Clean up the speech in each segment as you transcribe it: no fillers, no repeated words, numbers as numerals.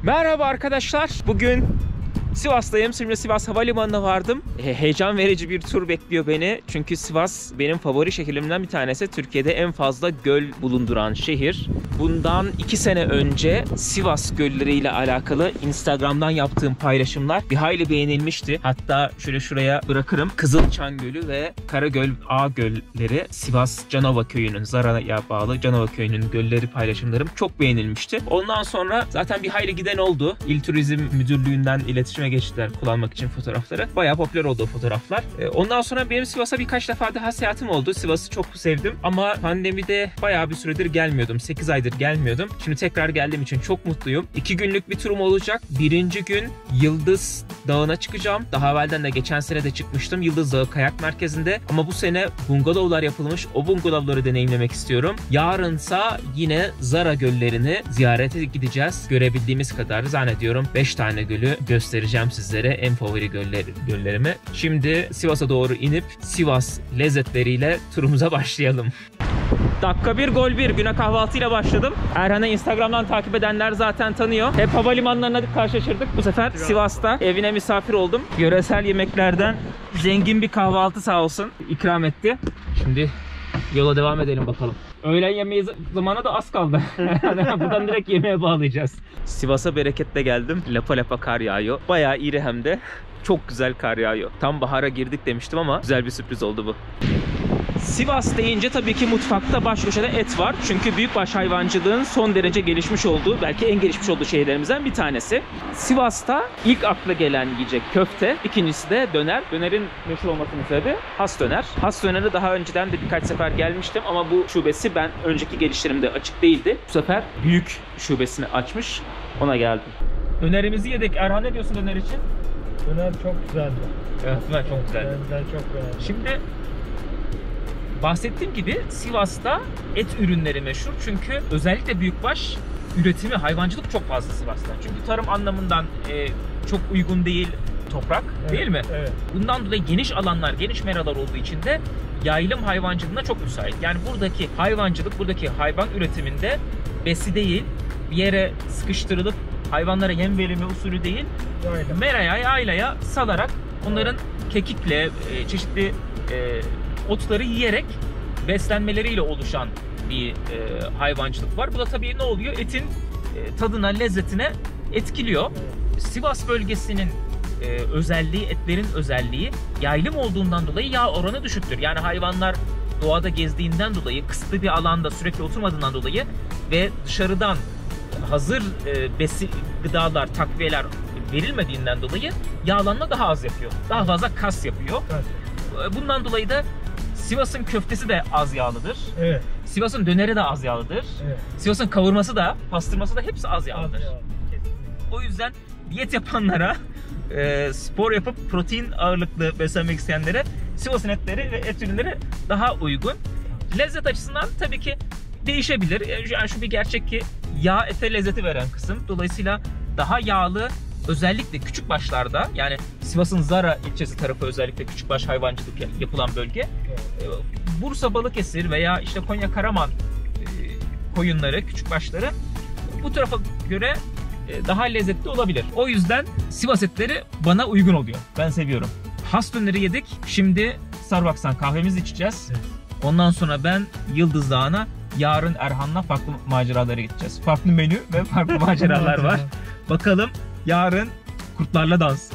Merhaba arkadaşlar. Bugün Sivas'tayım. Şimdi Sivas Havalimanı'na vardım. Heyecan verici bir tur bekliyor beni. Çünkü Sivas benim favori şehirlerimden bir tanesi. Türkiye'de en fazla göl bulunduran şehir. Bundan 2 sene önce Sivas gölleriyle alakalı Instagram'dan yaptığım paylaşımlar bir hayli beğenilmişti. Hatta şuraya bırakırım. Kızılçan Gölü ve Karagöl A gölleri, Sivas Canova Köyü'nün, Zara'ya bağlı Canova Köyü'nün gölleri paylaşımlarım çok beğenilmişti. Ondan sonra zaten bir hayli giden oldu. İl Turizm Müdürlüğü'nden iletişime geçtiler kullanmak için fotoğrafları. Bayağı popüler oldu o fotoğraflar. Ondan sonra benim Sivas'a birkaç defa daha seyahatim oldu. Sivas'ı çok sevdim ama pandemide bayağı bir süredir gelmiyordum. 8 aydır gelmiyordum. Şimdi tekrar geldiğim için çok mutluyum. 2 günlük bir turum olacak. Birinci gün Yıldız Dağı'na çıkacağım. Daha evvelden de geçen sene de çıkmıştım. Yıldız Dağı Kayak Merkezi'nde. Ama bu sene bungalovlar yapılmış. O bungalovları deneyimlemek istiyorum. Yarınsa yine Zara göllerini ziyarete gideceğiz. Görebildiğimiz kadar zannediyorum 5 tane gölü göstereceğim sizlere, en favori göllerimi. Şimdi Sivas'a doğru inip Sivas lezzetleriyle turumuza başlayalım. Dakika 1 gol 1 güne kahvaltıyla başladım. Erhan'ı Instagram'dan takip edenler zaten tanıyor. Hep havalimanlarına karşılaşırdık. Bu sefer Sivas'ta evine misafir oldum. Yöresel yemeklerden zengin bir kahvaltı sağ olsun ikram etti. Şimdi yola devam edelim bakalım. Öğlen yemeği zamanı da az kaldı. Buradan direkt yemeğe bağlayacağız. Sivas'a bereketle geldim. Lapa lapa kar yağıyor. Bayağı iri hem de. Çok güzel kar yağıyor. Tam bahara girdik demiştim ama güzel bir sürpriz oldu bu. Sivas deyince tabii ki mutfakta baş köşede et var. Çünkü büyükbaş hayvancılığın son derece gelişmiş olduğu, belki en gelişmiş olduğu şehirlerimizden bir tanesi. Sivas'ta ilk akla gelen yiyecek köfte, ikincisi de döner. Dönerin meşhur olmasının sebebi has döner. Has döneri daha önceden de birkaç sefer gelmiştim ama bu şubesi ben önceki gelişlerimde açık değildi. Bu sefer büyük şubesini açmış, ona geldim. Dönerimizi yedik. Erhan, ne diyorsun döner için? Döner çok güzeldi. Evet, döner çok güzel. Ben çok beğendim. Şimdi bahsettiğim gibi Sivas'ta et ürünleri meşhur. Çünkü özellikle büyükbaş üretimi, hayvancılık çok fazla Sivas'ta. Çünkü tarım anlamından çok uygun değil toprak, evet, değil mi? Evet. Bundan dolayı geniş alanlar, geniş meralar olduğu için de yaylım hayvancılığına çok müsait. Yani buradaki hayvancılık, buradaki hayvan üretiminde besi değil, bir yere sıkıştırılıp hayvanlara yem verilme usulü değil, meraya, yaylaya salarak onların kekikle, çeşitli otları yiyerek beslenmeleriyle oluşan bir hayvancılık var. Bu da tabii ne oluyor? Etin tadına, lezzetine etkiliyor. Sivas bölgesinin özelliği, etlerin özelliği yaylım olduğundan dolayı yağ oranı düşüktür. Yani hayvanlar doğada gezdiğinden dolayı, kısıtlı bir alanda sürekli oturmadığından dolayı ve dışarıdan hazır gıdalar, takviyeler verilmediğinden dolayı yağlanma daha az yapıyor. Daha fazla kas yapıyor. Evet. Bundan dolayı da Sivas'ın köftesi de az yağlıdır. Evet. Sivas'ın döneri de az yağlıdır. Evet. Sivas'ın kavurması da, pastırması da hepsi az yağlıdır. O yüzden diyet yapanlara, spor yapıp protein ağırlıklı beslenmek isteyenlere Sivas'ın etleri ve et ürünleri daha uygun. Lezzet açısından tabii ki değişebilir. Yani şu bir gerçek ki yağ ete lezzeti veren kısım. Dolayısıyla daha yağlı, özellikle küçük başlarda, yani Sivas'ın Zara ilçesi tarafı özellikle küçükbaş hayvancılık yapılan bölge. Bursa Balıkesir veya işte Konya Karaman koyunları, küçükbaşları bu tarafa göre daha lezzetli olabilir. O yüzden Sivas etleri bana uygun oluyor. Ben seviyorum. Has döneri yedik. Şimdi Starbucks'tan kahvemizi içeceğiz. Ondan sonra ben Yıldız Dağı'na, yarın Erhan'la farklı maceralara gideceğiz. Farklı menü ve farklı maceralar var. Bakalım yarın kurtlarla dans.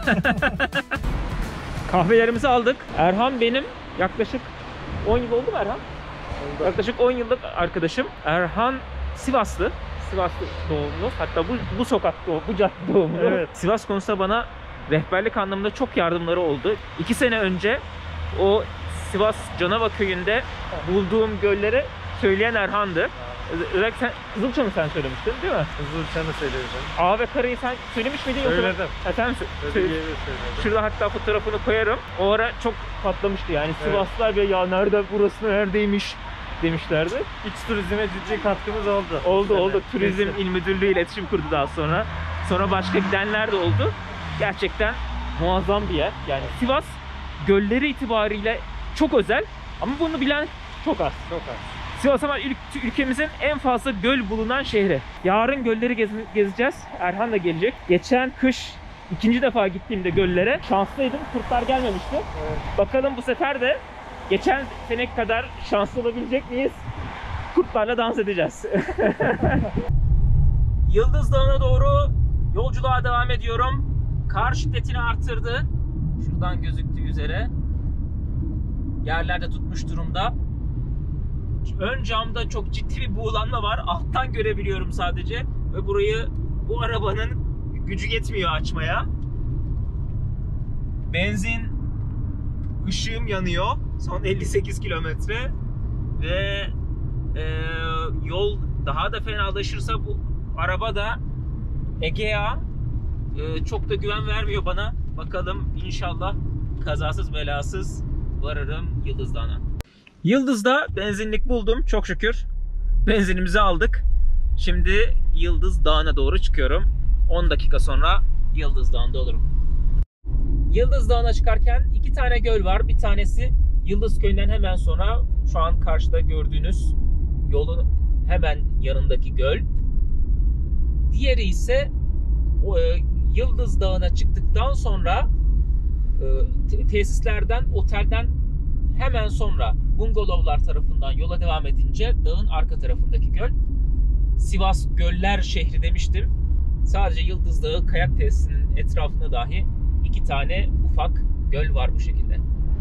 Kahvelerimizi aldık. Erhan benim yaklaşık 10 yıl oldu mu Erhan? Yaklaşık 10 yıllık arkadaşım. Erhan Sivaslı. Sivaslı doğumlu. Hatta bu sokak doğumlu, bu cadde doğumlu. Evet. Sivas konusunda bana rehberlik anlamında çok yardımları oldu. 2 sene önce o Sivas Canova Köyü'nde bulduğum gölleri söyleyen Erhan'dı. Özellikle sen Kızılçam'ı sen söylemiştin değil mi? Kızılçam'ı söylemiştim. A ve Kara'yı sen söylemiş miydin? Söyledim. Sen söyledin. Şurada hatta fotoğrafını koyarım. O ara çok patlamıştı yani. Evet. Sivaslılar böyle ya nerede, burası neredeymiş demişlerdi. İç turizme ciddi katkımız oldu. Oldu. Turizm İl Müdürlüğü ile iletişim kurdu daha sonra. Sonra başka gidenler de oldu. Gerçekten muazzam bir yer. Yani Sivas gölleri itibariyle çok özel ama bunu bilen çok az. Çok az. Sivas Haval ülkemizin en fazla göl bulunan şehri. Yarın gölleri gezeceğiz. Erhan da gelecek. Geçen kış ikinci defa gittiğimde göllere şanslıydım. Kurtlar gelmemişti. Evet. Bakalım bu sefer de geçen sene kadar şanslı olabilecek miyiz? Kurtlarla dans edeceğiz. Yıldız Dağı'na doğru yolculuğa devam ediyorum. Kar şiddetini arttırdı. Şuradan gözüktüğü üzere. Yerlerde tutmuş durumda. Ön camda çok ciddi bir buğulanma var. Alttan görebiliyorum sadece. Ve burayı bu arabanın gücü yetmiyor açmaya. Benzin ışığım yanıyor. Son 58 kilometre. Ve yol daha da fenalaşırsa bu araba da Egea çok da güven vermiyor bana. Bakalım inşallah kazasız belasız varırım Yıldız Dağı'na. Yıldız'da benzinlik buldum çok şükür. Benzinimizi aldık. Şimdi Yıldız Dağı'na doğru çıkıyorum. 10 dakika sonra Yıldız Dağı'nda olurum. Yıldız Dağı'na çıkarken 2 tane göl var. Bir tanesi Yıldız Köyü'nden hemen sonra şu an karşıda gördüğünüz yolun hemen yanındaki göl. Diğeri ise Yıldız Dağı'na çıktıktan sonra tesislerden, otelden hemen sonra bungalovlar tarafından yola devam edince dağın arka tarafındaki göl. Sivas Göller şehri demiştim. Sadece Yıldız Dağı kayak tesisinin etrafında dahi 2 tane ufak göl var bu şekilde.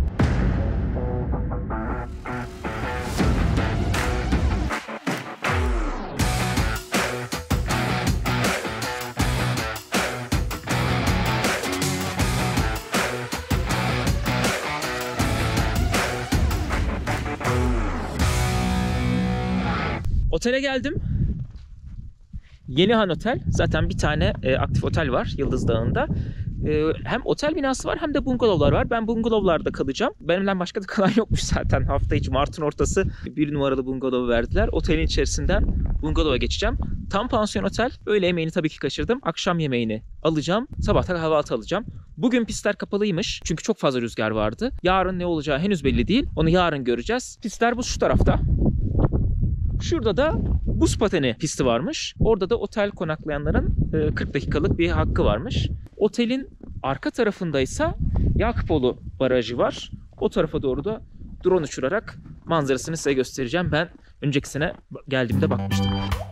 Otele geldim. Yenihan Otel. Zaten bir tane aktif otel var Yıldız Dağı'nda. Hem otel binası var hem de bungalovlar var. Ben bungalovlarda kalacağım. Benimden başka da kalan yokmuş zaten. Hafta içi Mart'ın ortası 1 numaralı bungalovu verdiler. Otelin içerisinden bungalova geçeceğim. Tam pansiyon otel. Öğle yemeğini tabii ki kaçırdım. Akşam yemeğini alacağım. Sabahta kahvaltı alacağım. Bugün pistler kapalıymış. Çünkü çok fazla rüzgar vardı. Yarın ne olacağı henüz belli değil. Onu yarın göreceğiz. Pistler bu şu tarafta. Şurada da buz pateni pisti varmış. Orada da otel konaklayanların 40 dakikalık bir hakkı varmış. Otelin arka tarafındaysa Yakupoğlu Barajı var. O tarafa doğru da drone uçurarak manzarasını size göstereceğim. Ben önceki sene geldiğimde bakmıştım.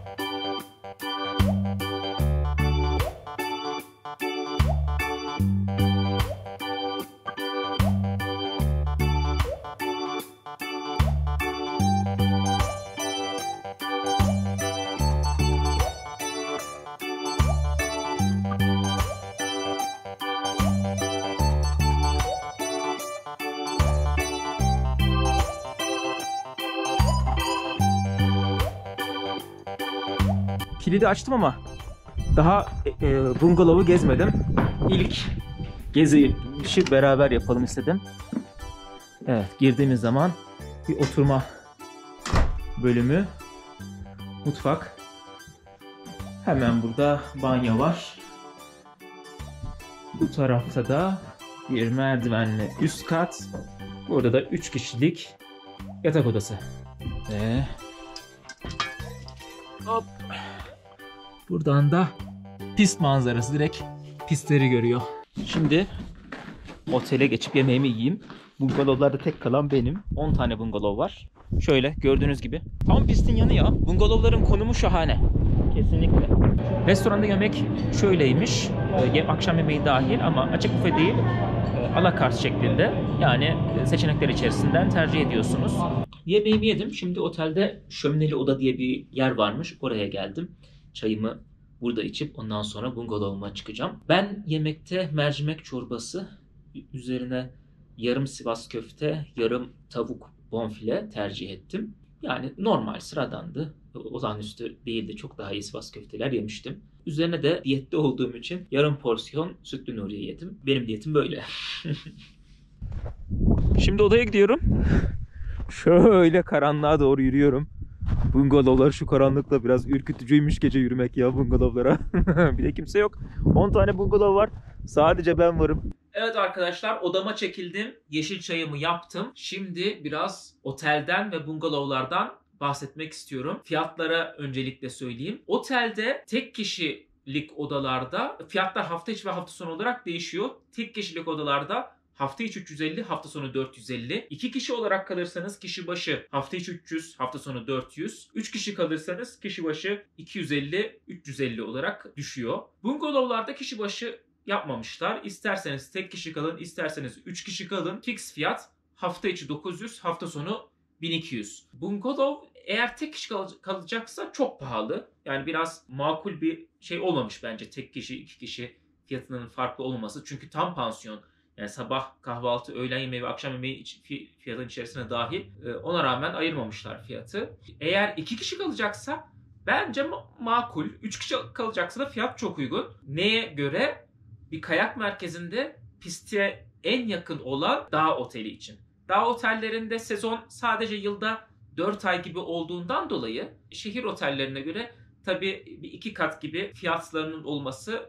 Kilidi açtım ama daha bungalovu gezmedim. İlk gezi işi beraber yapalım istedim. Evet, girdiğimiz zaman bir oturma bölümü, mutfak. Hemen burada banyo var. Bu tarafta da bir merdivenli üst kat. Burada da 3 kişilik yatak odası. Hop. Buradan da pist manzarası, direkt pistleri görüyor. Şimdi otele geçip yemeğimi yiyeyim. Bungalovlarda tek kalan benim. 10 tane bungalov var. Şöyle gördüğünüz gibi. Tam pistin yanı ya. Bungalovların konumu şahane. Kesinlikle. Restoranda yemek şöyleymiş. Akşam yemeği dahil ama açık büfe değil. Alakart şeklinde. Yani seçenekler içerisinden tercih ediyorsunuz. Yemeğimi yedim. Şimdi otelde şömineli oda diye bir yer varmış. Oraya geldim. Çayımı burada içip ondan sonra bungalovuma çıkacağım. Ben yemekte mercimek çorbası, üzerine yarım Sivas köfte, yarım tavuk bonfile tercih ettim. Yani normal, sıradandı. Olağanüstü değildi. Çok daha iyi Sivas köfteler yemiştim. Üzerine de diyette olduğum için yarım porsiyon sütlü Nuriye yedim. Benim diyetim böyle. Şimdi odaya gidiyorum. Şöyle karanlığa doğru yürüyorum. Bungalovlar şu karanlıkta biraz ürkütücüymüş gece yürümek ya bungalovlara. Bir de kimse yok. 10 tane bungalov var. Sadece ben varım. Evet arkadaşlar, odama çekildim. Yeşil çayımı yaptım. Şimdi biraz otelden ve bungalovlardan bahsetmek istiyorum. Fiyatlara öncelikle söyleyeyim. Otelde tek kişilik odalarda fiyatlar hafta içi ve hafta sonu olarak değişiyor. Tek kişilik odalarda hafta içi 350, hafta sonu 450. 2 kişi olarak kalırsanız kişi başı hafta içi 300, hafta sonu 400. 3 kişi kalırsanız kişi başı 250, 350 olarak düşüyor. Bungalovlarda kişi başı yapmamışlar. İsterseniz tek kişi kalın, isterseniz 3 kişi kalın. Fix fiyat hafta içi 900, hafta sonu 1200. Bungalov eğer tek kişi kalacaksa çok pahalı. Yani biraz makul bir şey olmamış bence tek kişi, 2 kişi fiyatının farklı olması. Çünkü tam pansiyon. Yani sabah kahvaltı, öğlen yemeği ve akşam yemeği fiyatın içerisine dahil. Ona rağmen ayırmamışlar fiyatı. Eğer 2 kişi kalacaksa bence makul. 3 kişi kalacaksa da fiyat çok uygun. Neye göre? Bir kayak merkezinde piste en yakın olan dağ oteli için. Dağ otellerinde sezon sadece yılda 4 ay gibi olduğundan dolayı şehir otellerine göre tabii bir 2 kat gibi fiyatlarının olması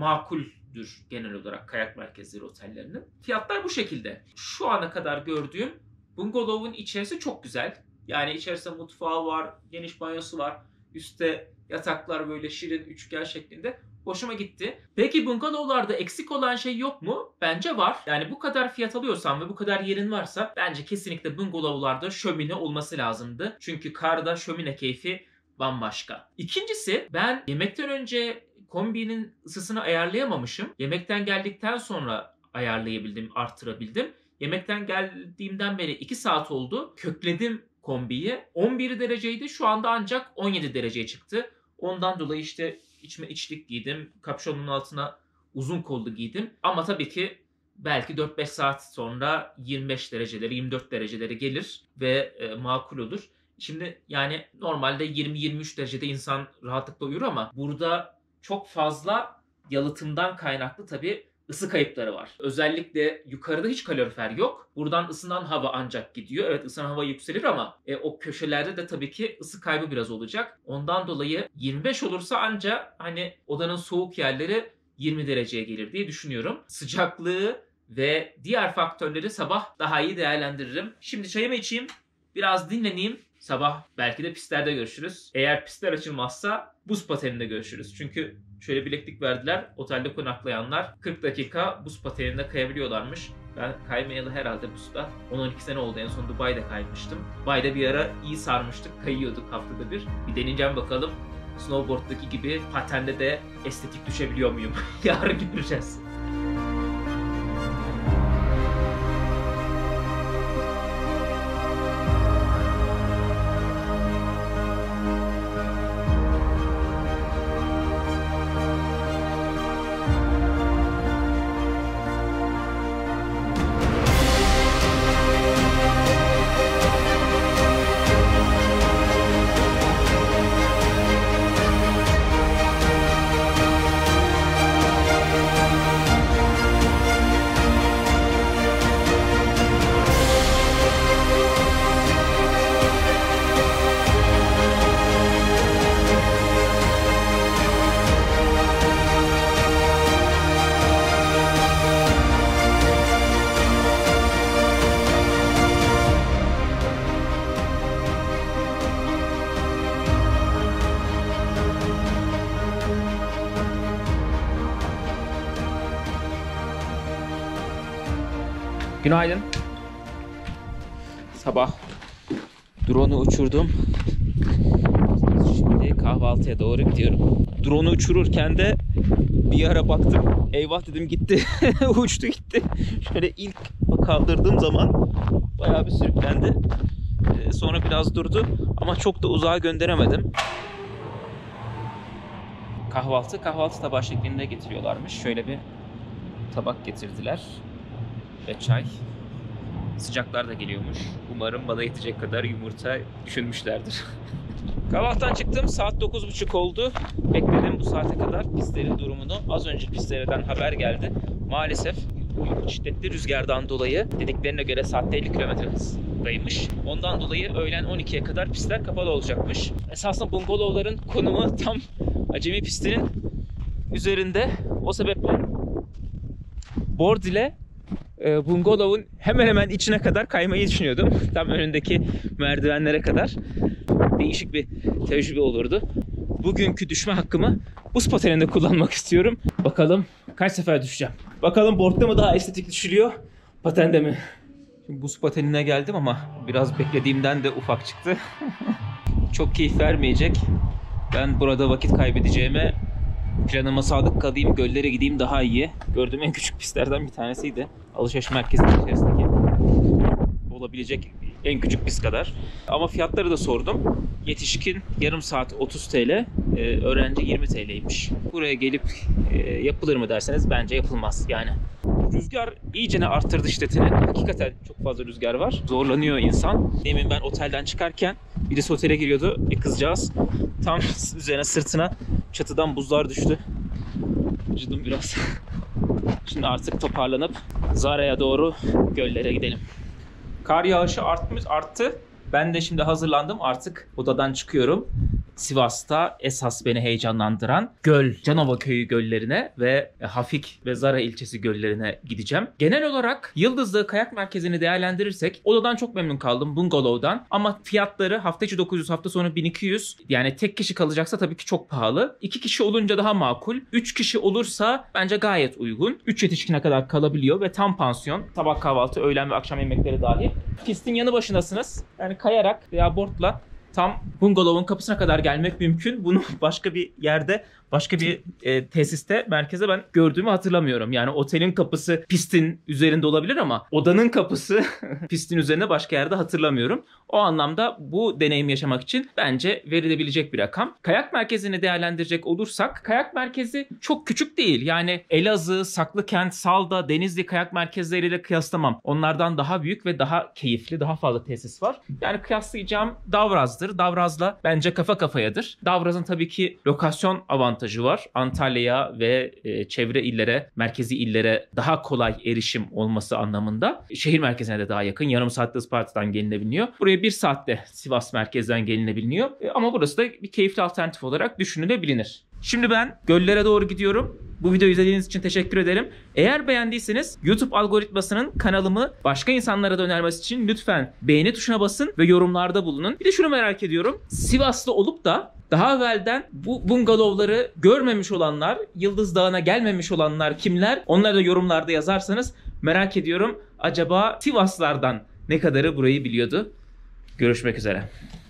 makuldür genel olarak kayak merkezleri otellerinin. Fiyatlar bu şekilde. Şu ana kadar gördüğüm bungalovun içerisi çok güzel. Yani içerisinde mutfağı var, geniş banyosu var. Üstte yataklar böyle şirin üçgen şeklinde. Hoşuma gitti. Peki bungalovlarda eksik olan şey yok mu? Bence var. Yani bu kadar fiyat alıyorsan ve bu kadar yerin varsa bence kesinlikle bungalovlarda şömine olması lazımdı. Çünkü karda şömine keyfi bambaşka. İkincisi, ben yemekten önce kombinin ısısını ayarlayamamışım. Yemekten geldikten sonra ayarlayabildim, arttırabildim. Yemekten geldiğimden beri 2 saat oldu. Kökledim kombiyi. 11 dereceydi. Şu anda ancak 17 dereceye çıktı. Ondan dolayı işte içlik giydim. Kapşonun altına uzun kollu giydim. Ama tabii ki belki 4-5 saat sonra 25 dereceleri, 24 dereceleri gelir ve makul olur. Şimdi yani normalde 20-23 derecede insan rahatlıkla uyur ama burada çok fazla yalıtımdan kaynaklı tabii ısı kayıpları var. Özellikle yukarıda hiç kalorifer yok. Buradan ısınan hava ancak gidiyor. Evet, ısınan hava yükselir ama o köşelerde de tabii ki ısı kaybı biraz olacak. Ondan dolayı 25 olursa ancak hani odanın soğuk yerleri 20 dereceye gelir diye düşünüyorum. Sıcaklığı ve diğer faktörleri sabah daha iyi değerlendiririm. Şimdi çayımı içeyim, biraz dinleneyim. Sabah belki de pistlerde görüşürüz. Eğer pistler açılmazsa buz pateninde görüşürüz. Çünkü şöyle bileklik verdiler. Otelde konaklayanlar 40 dakika buz pateninde kayabiliyorlarmış. Ben kaymayalı herhalde buzda 10-12 sene oldu. En son Dubai'de kaymıştım. Dubai'de bir ara iyi sarmıştık. Kayıyorduk haftada bir. Bir deneyeceğim bakalım. Snowboard'daki gibi patende de estetik düşebiliyor muyum? Yarın göreceğiz. Günaydın. Sabah drone'u uçurdum. Şimdi kahvaltıya doğru gidiyorum. Drone'u uçururken de bir ara baktım. Eyvah dedim, gitti. Uçtu gitti. Şöyle ilk kaldırdığım zaman bayağı bir sürüklendi. Sonra biraz durdu ama çok da uzağa gönderemedim. Kahvaltı tabağı şeklinde getiriyorlarmış. Şöyle bir tabak getirdiler. Ve çay. Sıcaklar da geliyormuş. Umarım bana yetecek kadar yumurta düşünmüşlerdir. Kahvaltıdan çıktım. Saat 9.30 oldu. Bekledim bu saate kadar pistlerin durumunu. Az önce pistlerden haber geldi. Maalesef şiddetli rüzgardan dolayı dediklerine göre saatte 50 km hızdaymış. Ondan dolayı öğlen 12'ye kadar pistler kapalı olacakmış. Esasında bungalovların konumu tam acemi pistinin üzerinde. O sebeple board ile bungalovun hemen hemen içine kadar kaymayı düşünüyordum. Tam önündeki merdivenlere kadar. Değişik bir tecrübe olurdu. Bugünkü düşme hakkımı buz pateninde kullanmak istiyorum. Bakalım kaç sefer düşeceğim. Bakalım board'da mı daha estetik düşülüyor, patende mi? Şimdi buz patenine geldim ama biraz beklediğimden de ufak çıktı. Çok keyif vermeyecek. Ben burada vakit kaybedeceğime planıma sadık kalayım, göllere gideyim daha iyi. Gördüğüm en küçük pistlerden bir tanesiydi. Alışveriş merkezinin içerisindeki. Olabilecek en küçük pist kadar. Ama fiyatları da sordum. Yetişkin yarım saat 30 TL, öğrenci 20 TL'ymiş. Buraya gelip yapılır mı derseniz bence yapılmaz yani. Rüzgar iyicene arttırdı şiddetini. Hakikaten çok fazla rüzgar var. Zorlanıyor insan. Demin ben otelden çıkarken birisi otele giriyordu. Bir kızcağız tam üzerine sırtına çatıdan buzlar düştü. Acıdım biraz. Şimdi artık toparlanıp Zara'ya doğru göllere gidelim. Kar yağışı arttı. Ben de şimdi hazırlandım. Artık odadan çıkıyorum. Sivas'ta esas beni heyecanlandıran göl, Canova Köyü göllerine ve Hafik ve Zara ilçesi göllerine gideceğim. Genel olarak Yıldızlı Kayak Merkezi'ni değerlendirirsek odadan çok memnun kaldım, bungalovdan. Ama fiyatları hafta içi 900, hafta sonu 1200. Yani tek kişi kalacaksa tabii ki çok pahalı. 2 kişi olunca daha makul. 3 kişi olursa bence gayet uygun. 3 yetişkine kadar kalabiliyor ve tam pansiyon. Sabah kahvaltı, öğlen ve akşam yemekleri dahil. Pistin yanı başındasınız. Yani kayarak veya boardla tam bungalovun kapısına kadar gelmek mümkün. Bunu başka bir yerde, başka bir tesiste, merkeze ben gördüğümü hatırlamıyorum. Yani otelin kapısı pistin üzerinde olabilir ama odanın kapısı pistin üzerinde başka yerde hatırlamıyorum. O anlamda bu deneyimi yaşamak için bence verilebilecek bir rakam. Kayak merkezini değerlendirecek olursak, kayak merkezi çok küçük değil. Yani Elazığ, Saklıkent, Salda, Denizli kayak merkezleriyle kıyaslamam. Onlardan daha büyük ve daha keyifli, daha fazla tesis var. Yani kıyaslayacağım Davraz'dır. Davraz'la bence kafa kafayadır. Davraz'ın tabii ki lokasyon avantajı var. Antalya'ya ve çevre illere, merkezi illere daha kolay erişim olması anlamında. Şehir merkezine de daha yakın. Yarım saatte Isparta'dan gelinebiliyor. Buraya 1 saatte Sivas merkezden gelinebiliyor. Ama burası da bir keyifli alternatif olarak düşünülebilir. Şimdi ben göllere doğru gidiyorum. Bu videoyu izlediğiniz için teşekkür ederim. Eğer beğendiyseniz YouTube algoritmasının kanalımı başka insanlara da önermesi için lütfen beğeni tuşuna basın ve yorumlarda bulunun. Bir de şunu merak ediyorum. Sivaslı olup da daha evvelden bu bungalovları görmemiş olanlar, Yıldız Dağı'na gelmemiş olanlar kimler? Onları da yorumlarda yazarsanız merak ediyorum. Acaba Sivaslardan ne kadarı burayı biliyordu? Görüşmek üzere.